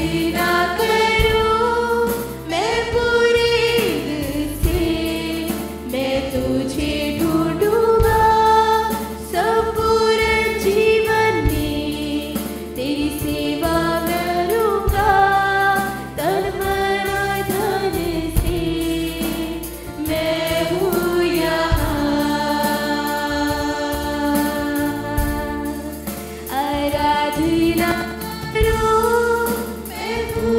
आराधना करो मैं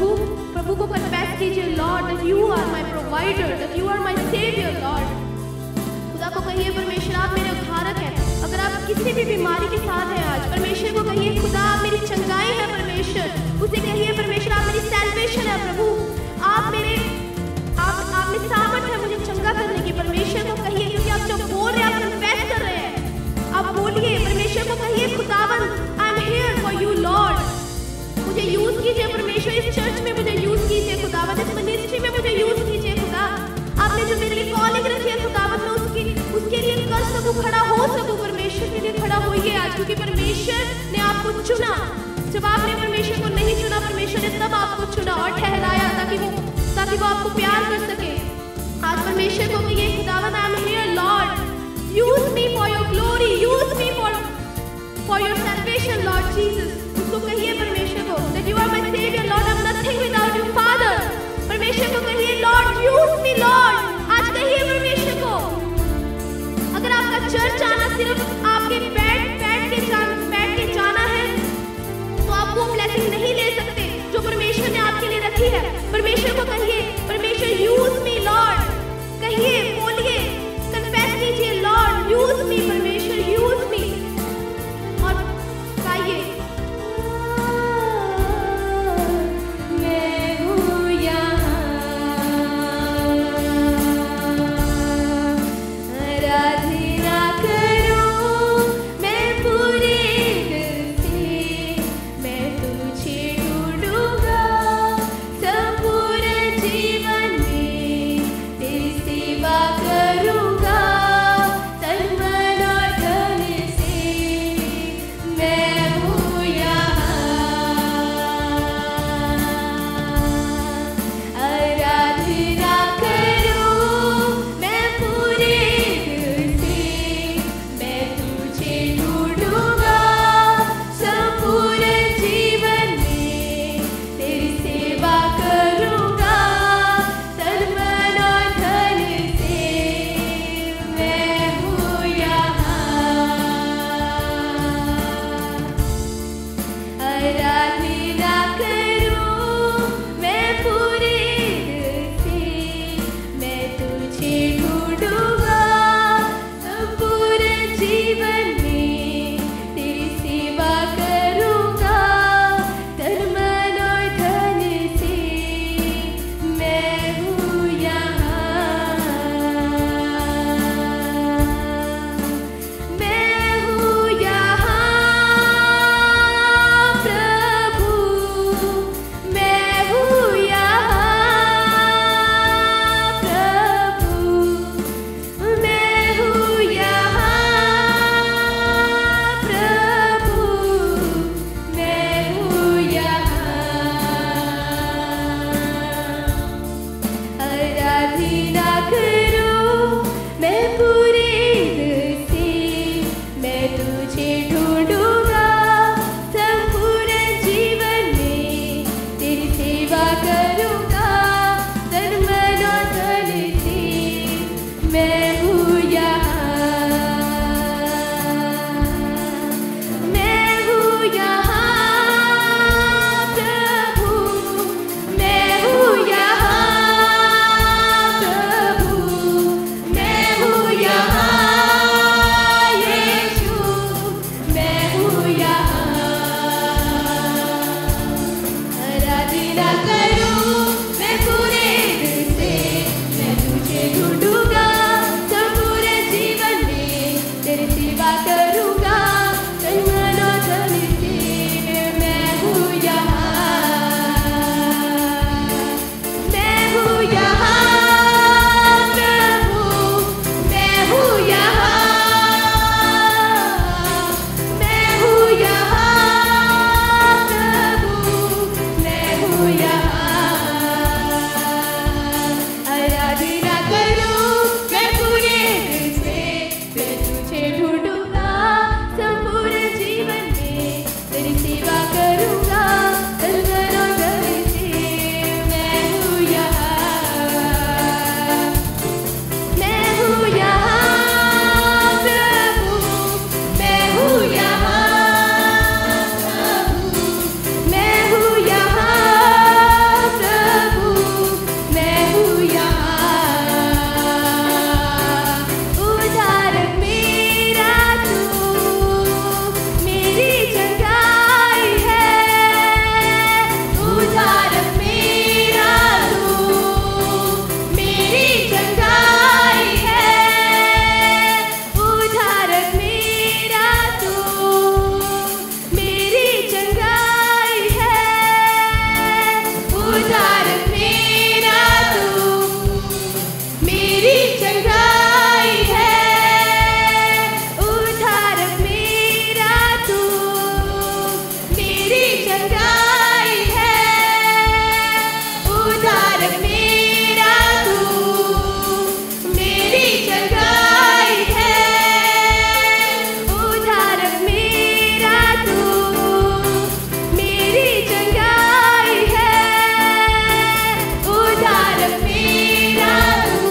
प्रभु को कन्फेस कीजिए, lord that you are my provider, that you are my saviour lord. खुदा को कहिए परमेश्वर आप मेरे उद्धारक हैं। अगर आप किसी भी बीमारी के साथ हैं आज, परमेश्वर को कहिए खुदा आप मेरी चंगाई है परमेश्वर। उसे कहिए परमेश्वर आप मेरी सैल्वेशन है प्रभु, आप में सामर्थ है मुझे चंगा करने की। परमेश्वर को कहिए, क्योंकि आप जो बोल रहे हैं आप कन्फेस कर रहे हैं। आप बोलिए, परमेश्वर को कहिए खुदावंद I am here for you lord, मुझे यूज कीजिए परमेश्वर, इस चर्च में मुझे यूज कीजिए खुदावंद, इस मिनिस्ट्री में मुझे यूज कीजिए खुदा। आपने जो मेरे लिए कॉलिंग रखी है खुदावंद, मैं उसके लिए कर सकूं, खड़ा हो सकूं। परमेश्वर के लिए खड़ा होइए आज, क्योंकि परमेश्वर ने आपको चुना। जब आपने परमेश्वर को नहीं चुना, परमेश्वर ने तब आपको चुना और ठहराया ताकि वो आपको प्यार कर सके। आज परमेश्वर को कहिए खुदावंद I am here lord, use me for your glory, use me for your salvation lord Jesus. उसको कहिए परमेश्वर को that you are my saviour lord, I am nothing without you father. परमेश्वर को कहिए लॉर्ड यूज मी लॉर्ड। आज कहिए परमेश्वर को, अगर आपका चर्च आना सिर्फ आपके बैठ के जाना है तो आप वो ब्लेसिंग नहीं ले सकते जो परमेश्वर ने आपके लिए रखी है। परमेश्वर को कहिए परमेश्वर यूज मी लॉर्ड, कहिए बोलिए कन्फेस कीजिए लॉर्ड यूज मी, परमेश्वर यूज मी। और गाइए Hallelujah. चंगाई है, उद्धारक मेरा तू, मेरी चंगाई है, उद्धारक मेरा तू, मेरी चंगाई है, उद्धारक मेरा तू,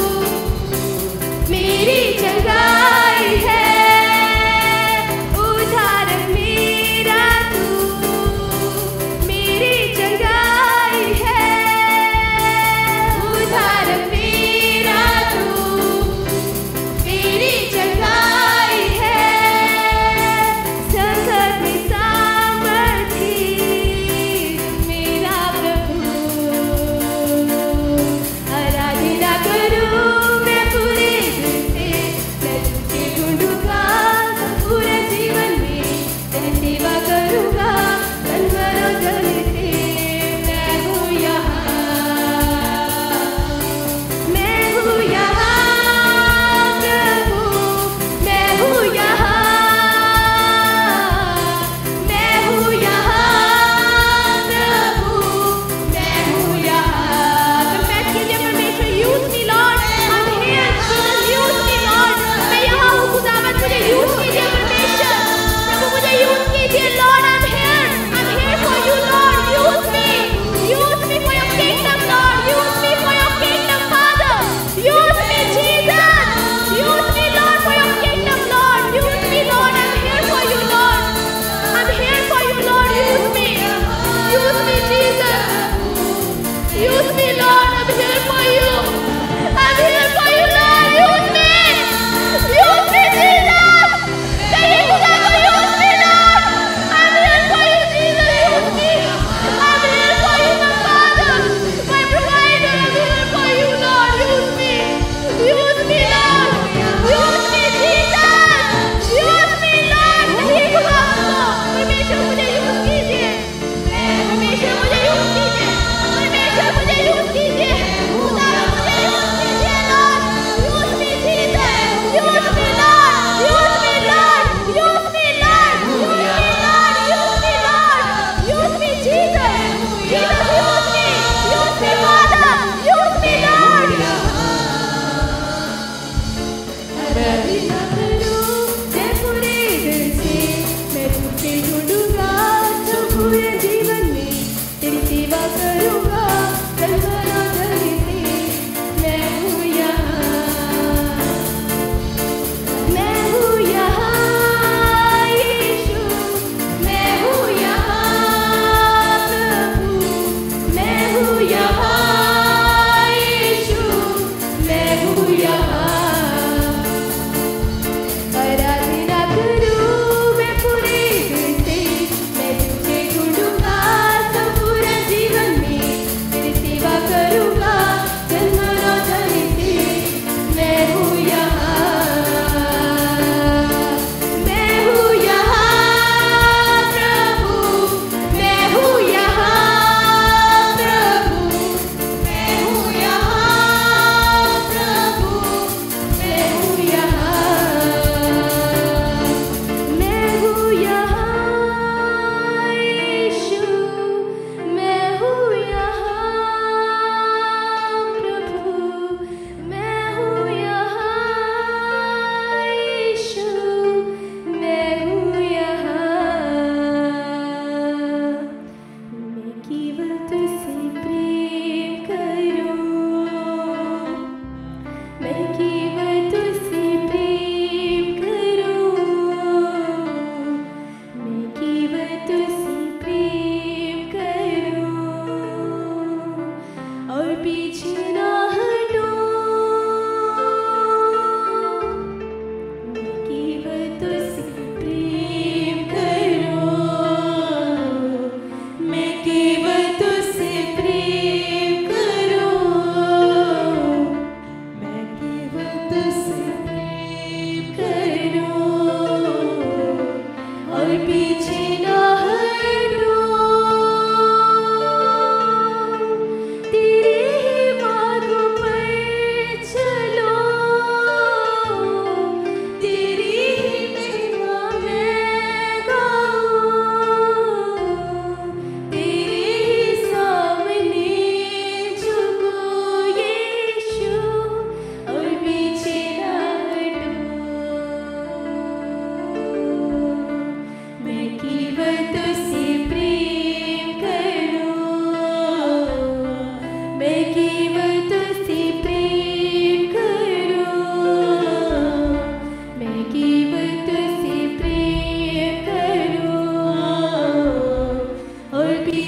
मेरी चंगाई है, उद्धारक मेरा तू,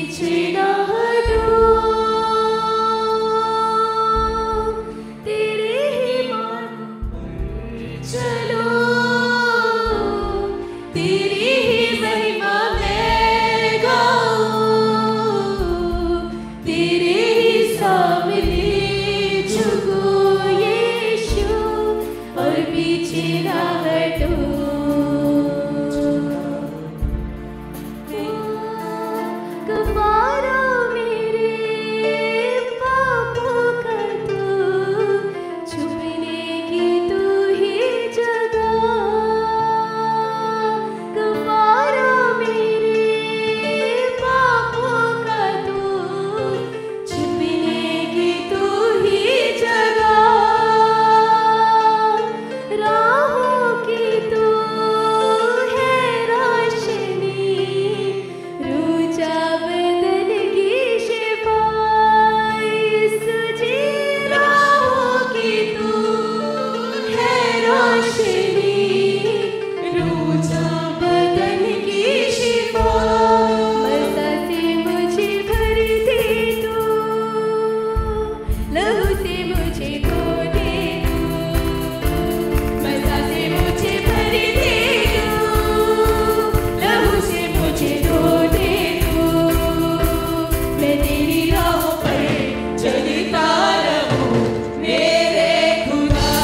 पीछे ना हटो, तेरे ही मार्ग चलो, तेरी ही महिमा मैं गाऊं, तेरे ही सामने झुको यीशु और पीछे ना हटो। गवारा मेरे पापों का तू, छुपने की तू ही जगह। गवारा मेरे पापों का तू, छुपने की तू ही जगह। राहों की तू है रोशनी, रूजा बदन की शिफा। यीशु जी राहों की तू है रोशनी, रूजा बदन की शिफा। मज़ा से मुझे भर दे तू, लहू से मुझे धो दे तू। मज़ा से मुझे भर दे तू, लहू से मुझे धो दे तू। मैं तेरी राहों पर चलता रहूं मेरे खुदा,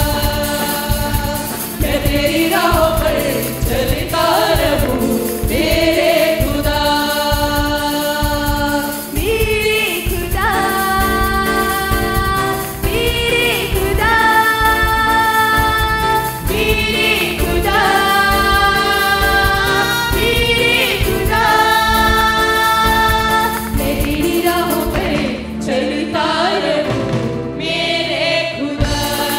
मैं तेरी राहों पर चलता रहूं मेरे खुदा। मेरे खुदा, मेरे खुदा, मेरे खुदा, मेरे खुदा। मैं तेरी राहों पर चलता रहूं मेरे खुदा,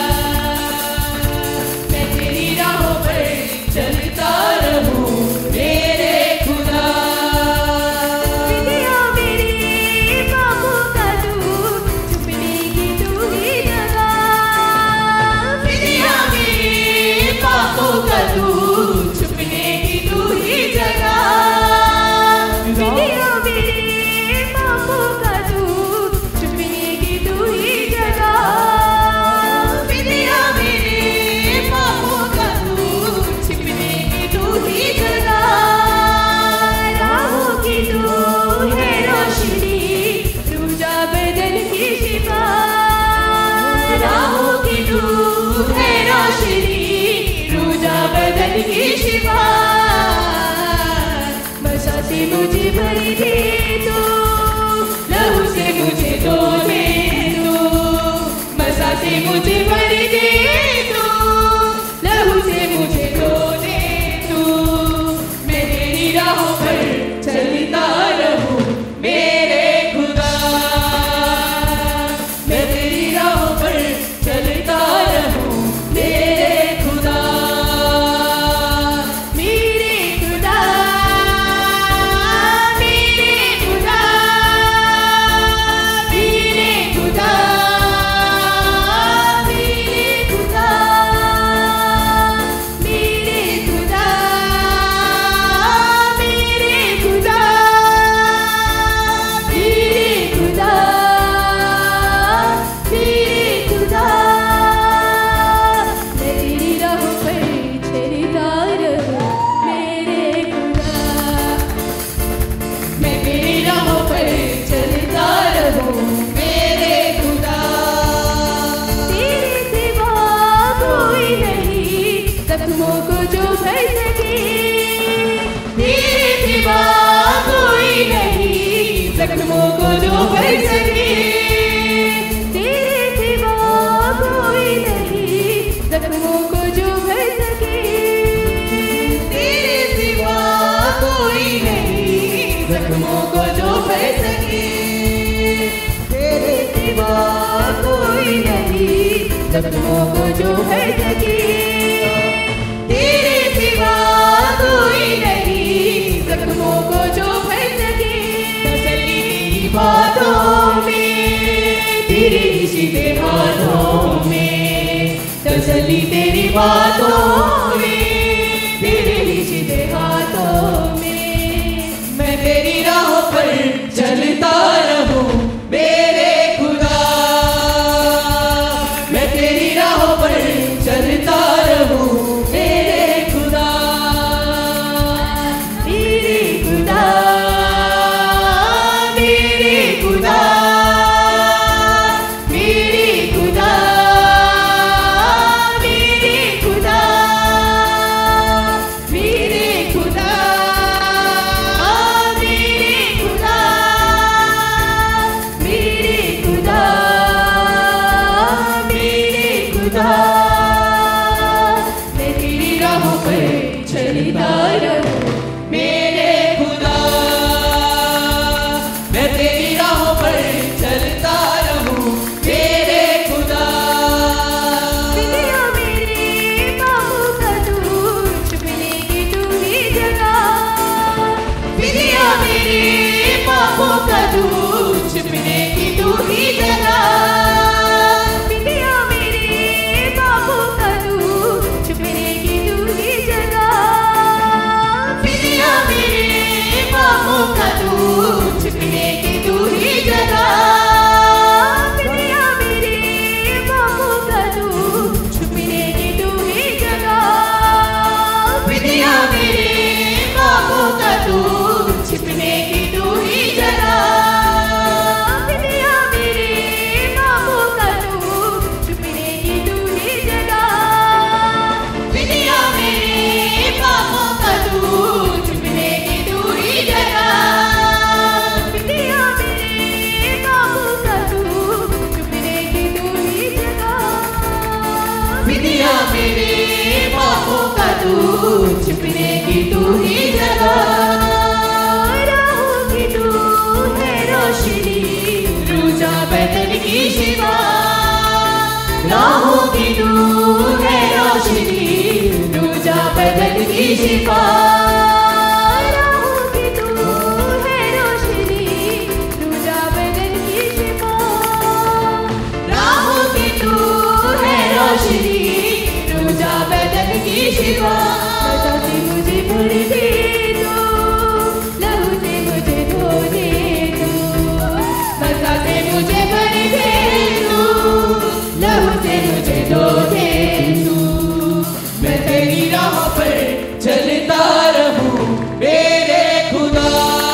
मैं तेरी राहों पर चलता रहूं मेरे खुदा। विधिया मेरे पापों का तू, छुपने की तू ही जगह। विधिया मेरे पापों का तू, छुपने की तू ही जगह। विधिया मेरे पापों का तू, छुपने की तू ही जगह। विधिया मेरे पापों का तू, छुपने की तू ही जगह। राहों की तू है रोशनी, रूजा बदन की शिफा। राहों की तू है रोशनी, रूजा बदन की शिफा। मज़ा से मुझे भर दे तू, लहू से मुझे धो दे तू। मज़ा से मुझे भर दे तू, लहू से मुझे धो दे तू। मैं तेरी राहों पर चलता रहूं मेरे खुदा, मैं तेरी राहों पर चलता रहूं मेरे खुदा। मेरे खुदा, मेरे खुदा, मेरे खुदा, मेरे खुदा, मेरे खुदा, मेरे खुदा, मेरे खुदा, मेरे खुदा। मैं तेरी राहों पर चलता रहूं मेरे खुदा, मैं तेरी राहों पर चलता रहूं मेरे खुदा। तेरे सिवा कोई नहीं जख्मों को जो भर सके, तेरे सिवा कोई नहीं जख्मों को जो भर सके। तेरे सिवा कोई नहीं जख्मों को जो भर सके। तेरे सिवा कोई नहीं जख्मों को जो भर सके। तेरे सिवा कोई नहीं जख्मों को जो भर सके। तेरे सिवा कोई नहीं जख्मों को जो भर सके। तसल्ली तेरी बातों में, तेरे ही सीधे हाथों में। तसल्ली तेरी बातों में, तेरे ही सीधे हाथों में। मैं तेरी राहों पर बदन की शिफा, राहों की दूर है रोशनी, दूजा बदन की शिफा, राहों की दूर है रोशनी, दूजा बदन की शिफा, राहों की दूर है रोशनी, दूजा बदन की शिफा। बताते मुझे भर दे दो, लहू से मुझे धो दे दो, बताते मुझे भर दे तू, लहू से मुझे धो दे तू। मैं तेरी राह पर चलता रहूं मेरे खुदा,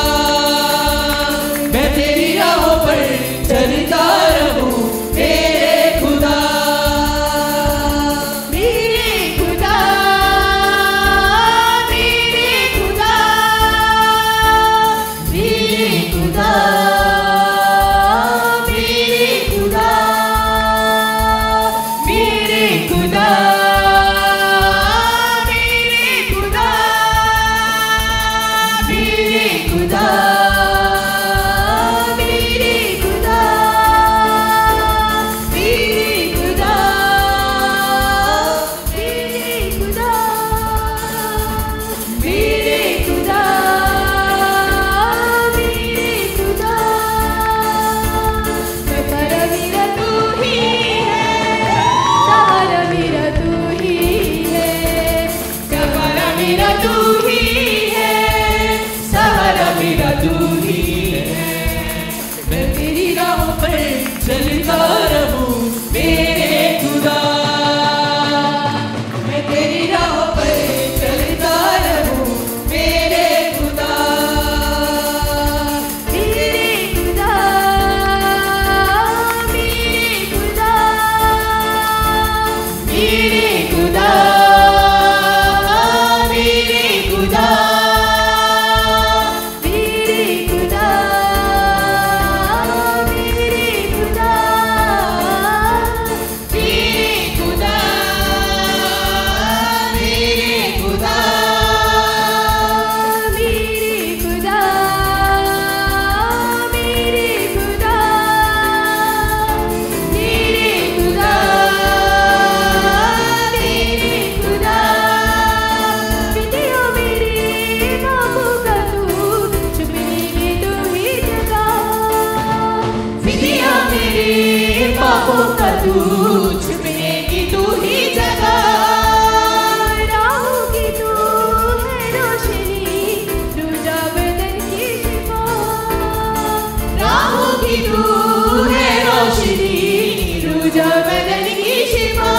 मैं तेरी राह पर चलता रहूं मेरे खुदा, मेरे खुदा, मेरे खुदा, मेरे खुदा, मेरे खुदा, मेरे खुदा, मेरे खुदा, मेरे खुदा, मेरे खुदा, मेरे खुदा, मेरे खुदा, मेरे खुदा, सहारा मेरा तू ही है, सहारा मेरा तू ही है, सहारा मेरा तू ही है, सहारा मेरा तू ही है। मैं तेरी राह पर चलता रहूं मेरे खुदा, मैं तेरी राह पर चलता रहूं मेरे खुदा, मेरे खुदा, मेरे खुदा, मेरे खुदा, मेरे खुदा, मेरे खुदा, मेरे खुदा, मेरे खुदा, मेरे खुदा, मेरे खुदा, मेरे खुदा, मेरे खुदा, मेरे खुदा, विधियों मेरे पापों का तू छुपने की तू ही जगह, विधिया मेरे पापों का तू छुपने की तू ही जगह, राहों की तू है रोशनी, दूजा बदन की शिफा, राहों की तू है रोशनी, दूजा बदन की शिफा।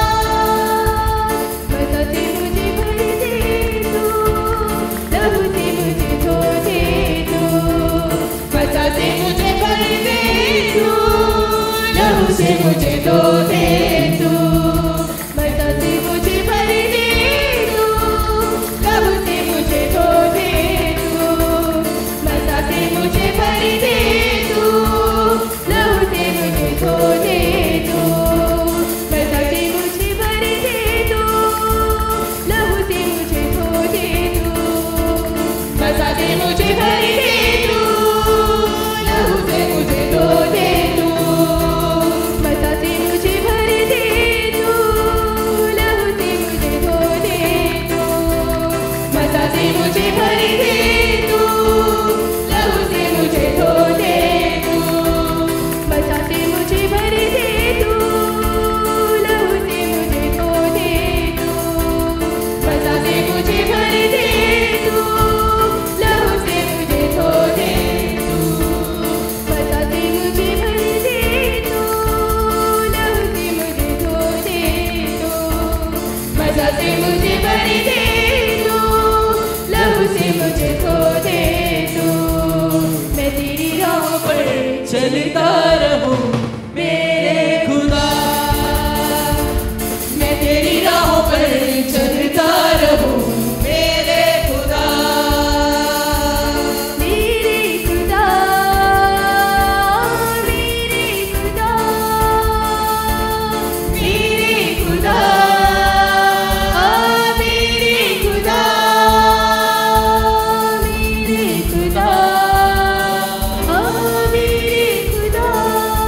बताते मुझे भर दे दो, लहू से मुझे धो दे दो, बताते मुझे भर दे तू, लहू से मुझे धो दे तू, बताते मुझे भर दे दो, लहू से मुझे धो दे दो, बताते मुझे भर दे दो, लहू से मुझे धो दे दो, बताते मुझे भर दे दो, लहू से मुझे धो दे दो, बताते मुझे भर दे तू, लहू से मुझे धो दे तू, बताते मुझे भर दे दो, लहू से मुझे धो दे दो, बताते मुझे भर दे तू, लहू से मुझे धो दे तू, बताते मुझे भर दे दो, लहू से मुझे धो दे दो, बताते मुझे भर दे तू, लहू से मुझे धो दे तू, बताते मुझे भर दे दो, लहू से मुझे धो दे दो, बताते मुझे भर दे तू, लहू से मुझे धो दे तू। मैं तेरी राह पर चलता रहूं मेरे खुदा, मैं तेरी राह पर चलता रहूं मेरे खुदा, मेरे खुदा, मेरे खुदा, मेरे खुदा, मेरे खुदा, मेरे खुदा, मेरे खुदा,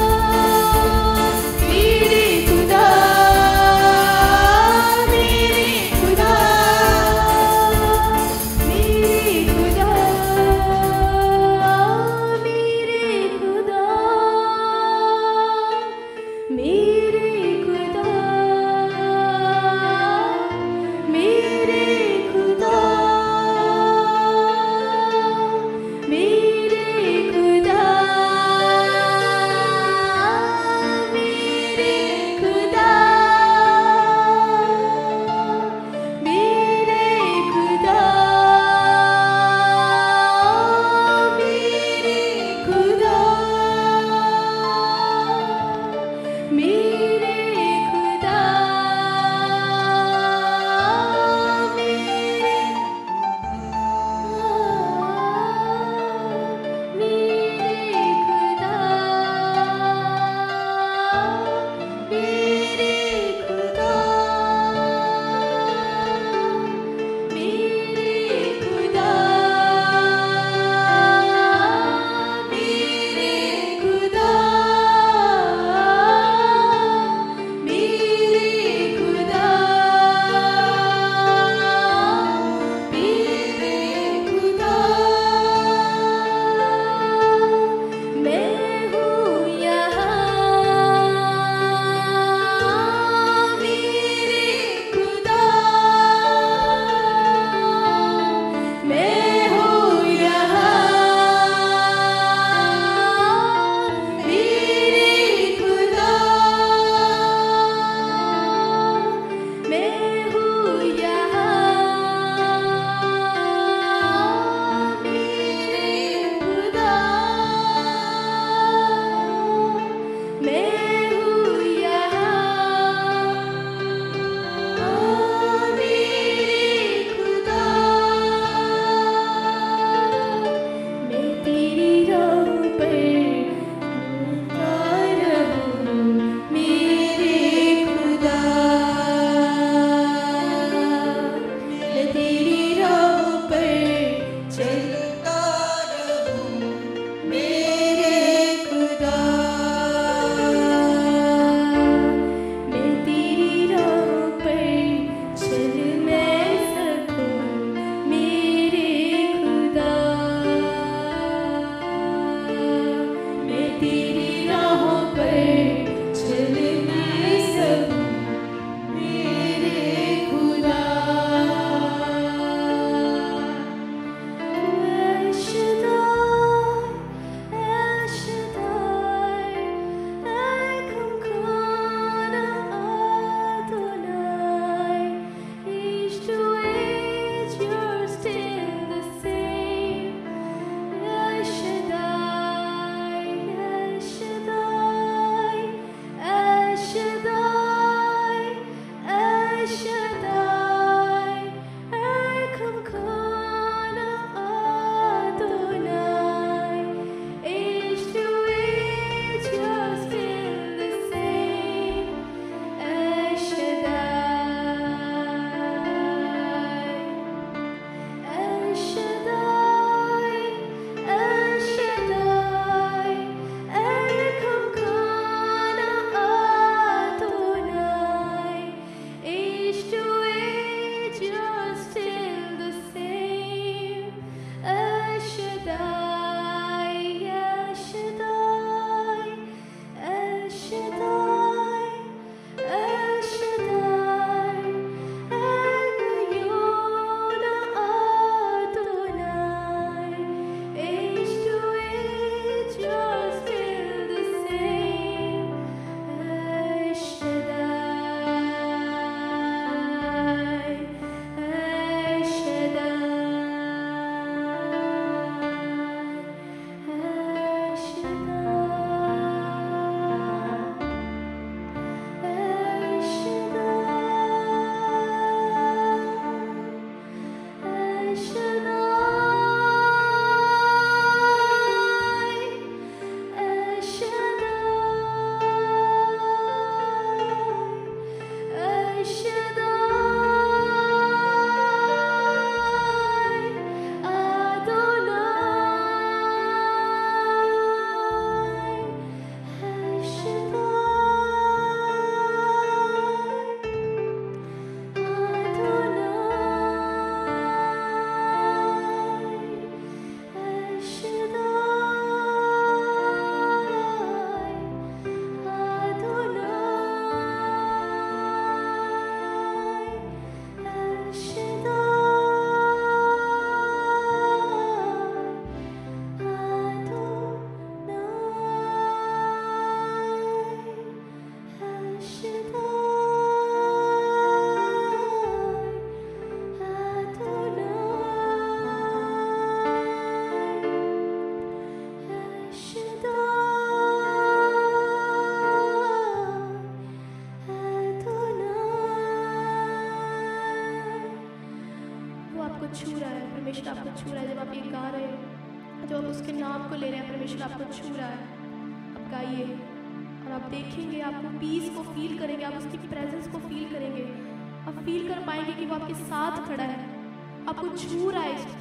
परमेश्वर आपको छू रहा है। जब आप ये गा रहे हैं, जब आप उसके नाम को ले रहे हैं, परमेश्वर आपको छू रहा है। आप गाइए और आप देखेंगे, आपको पीस को फील करेंगे, आप उसकी प्रेजेंस को फील करेंगे। आप फील कर पाएंगे कि वो आपके साथ खड़ा है, आपको छू रहा है।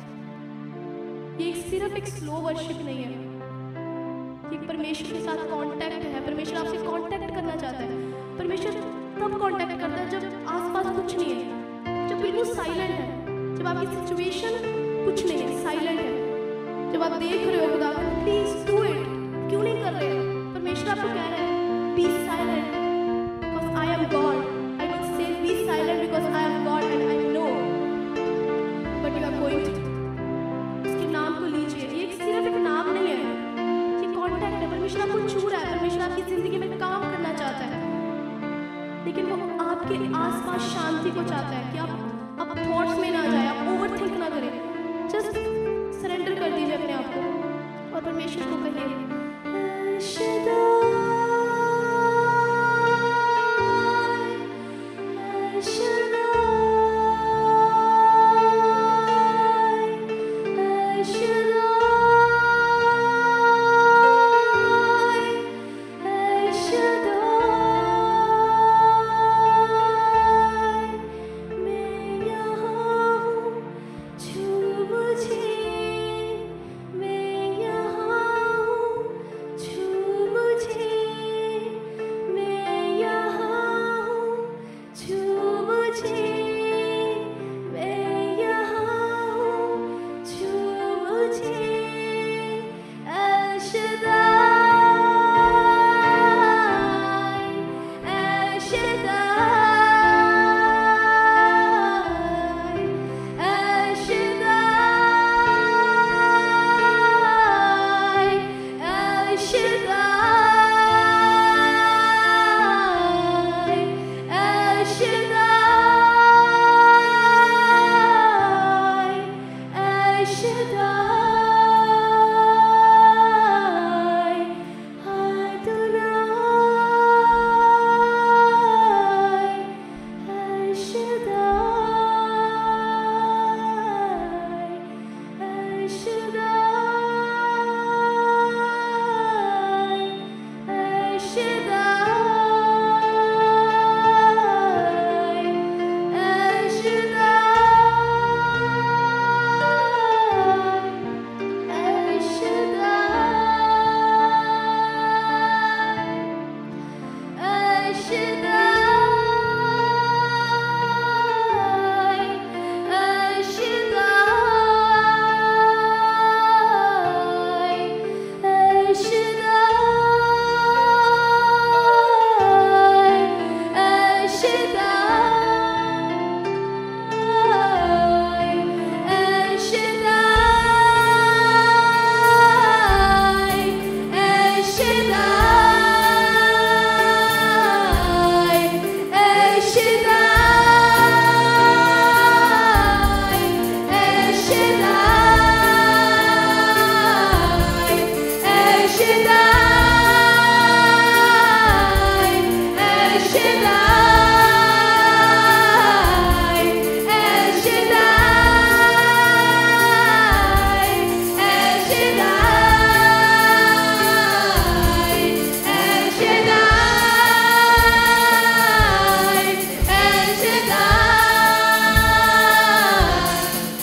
ये सिर्फ एक स्लो वर्शिप नहीं है, ये परमेश्वर के साथ कांटेक्ट है। परमेश्वर आपसे कांटेक्ट करना चाहता है। परमेश्वर तब कांटेक्ट करता है जब आसपास कुछ नहीं है, जब बिल्कुल साइलेंट है, जब आपकी सिचुएशन कुछ नहीं है, साइलेंट है, जब आप देख रहे हो खुदा को, प्लीज डू इट। क्यों नहीं कर रहे? परमेश्वर आपको कह रहा है, be silent because I am God. I will say be silent because I am God and I know but you are going to. उसके नाम को लीजिए। ये सिर्फ एक नाम नहीं है, ये कांटेक्ट है। परमेश्वर आपको छू रहा है। परमेश्वर आपकी जिंदगी में काम करना चाहता है, लेकिन वो आपके आसपास शांति को चाहता है कि आप थॉट्स में ना जाए, आप ओवरथिंक ना करें। जस्ट सरेंडर कर दीजिए अपने आप को और परमेश्वर को कहिए,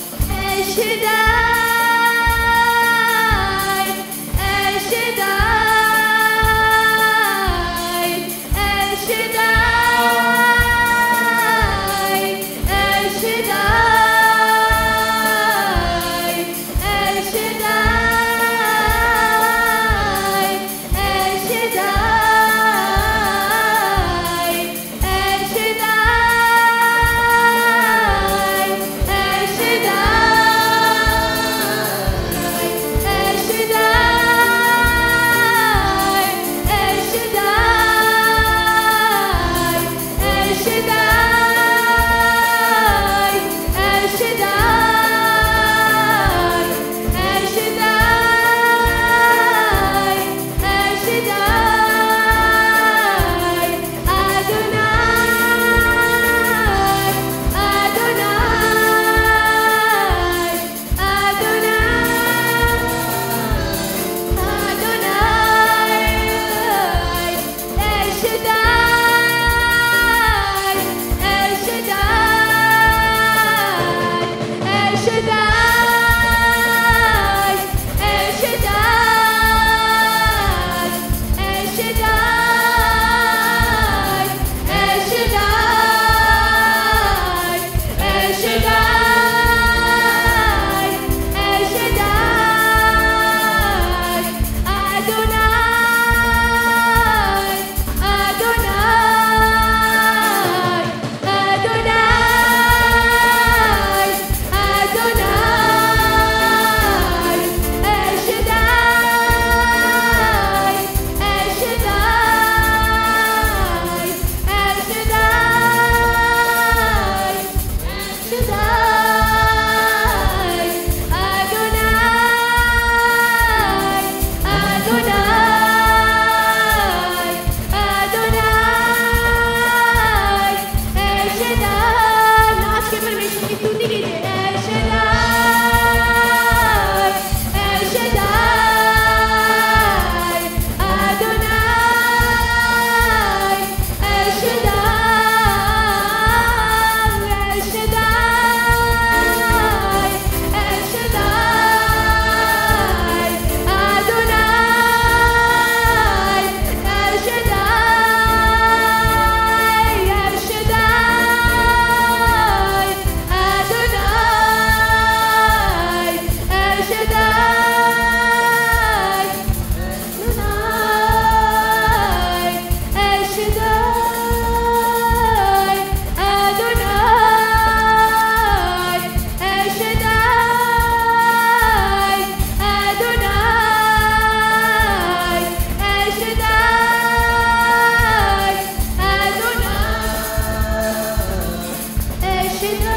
El Shaddai, El Shaddai. चित्र